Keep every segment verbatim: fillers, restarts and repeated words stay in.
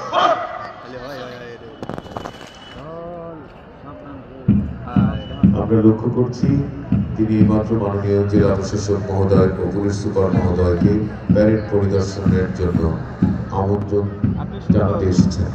আমরা লক্ষ্য করছি তিনি মাত্র মাননীয় জেলা প্রশাসক মহোদয় ও পুলিশ সুপার মহোদয়কে প্যারেড পরিদর্শনের জন্য আমন্ত্রণ জানাতে এসেছেন।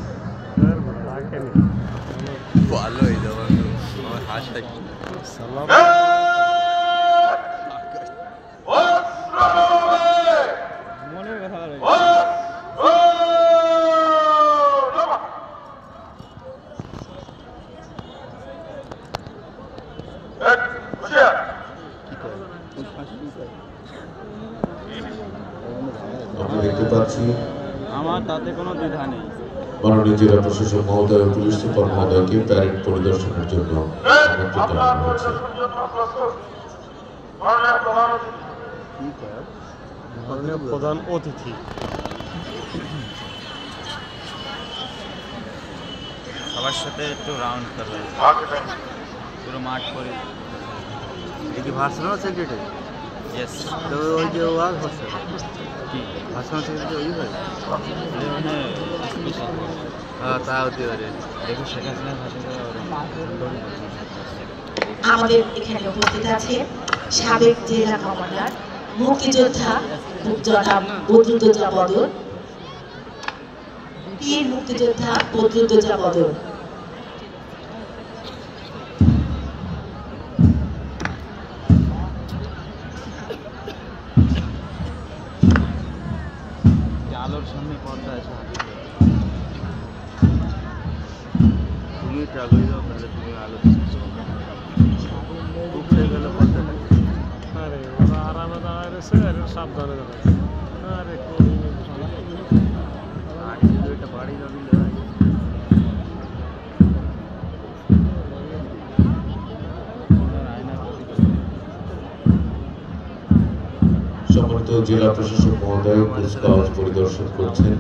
আমরা দেখতে পাচ্ছি আমার তাতে কোনো দ্বিধা নেই। মাননীয় জেলা প্রশাসক মহোদয় ও পুলিশ সুপার মহোদয়কে প্যারেড পরিদর্শনের জন্য আমন্ত্রণ জানানো হয়েছে। প্রধান অতিথি সবার সাথে একটু রাউন্ড করবে, পুরো মাঠ করে। এই কি ভার্সনাল সেক্রেটারি? ইয়েস। তো ওই যে ওয়াজ হচ্ছে কি ভার্সনাল সেক্রেটারি ওই হয়? হ্যাঁ, তা হতে পারে। দেখো শেখ হাসিনার ভাষণ আমাদের এখানে উপস্থিত আছে সাবেক জেলা কমান্ডার মুক্তিযোদ্ধা জনাব বদরুদ্দোজা বদর, বীর মুক্তিযোদ্ধা বদরুদ্দোজা বদর। আলোর সামনে পর্দা আছে, তুমি ট্রাগল যাও তাহলে তুমি আলো উপরে গেলে পর্দাটা। আরে ওরা আরামে দাঁড়ায় রয়েছে আর সাবধানে দাঁড়ায়। আরে আগে যদি এটা বাড়ি যাবি সম্মানিত জেলা প্রশাসক মহোদয় কুচকাওয়াজ পরিদর্শন করছেন।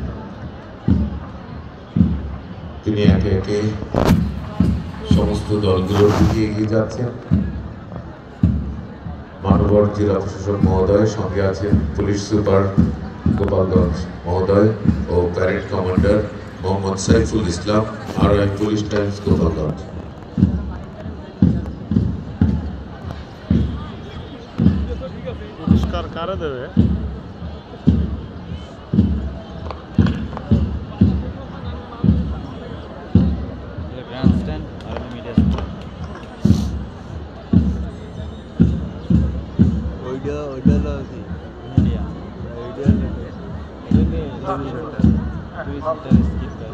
তিনি একে একে সমস্ত দলগুলোর দিকে এগিয়ে যাচ্ছেন। মানবর জেলা প্রশাসক মহোদয়, সঙ্গে আছেন পুলিশ সুপার গোপালগঞ্জ মহোদয় ও প্যারেড কমান্ডার মোহাম্মদ সাইফুল ইসলাম, আর এক পুলিশ টাইমস গোপালগঞ্জ। পুরস্কার কারে দেবে? গ্র্যান্ড স্ট্যান্ড আর মিডিয়া ওইটা ওইটা হলো কি মিডিয়া ওইটা হলো দুই সেন্টার স্কিপ করে।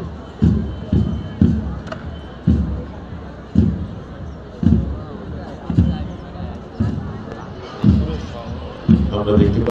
আমরা দেখতে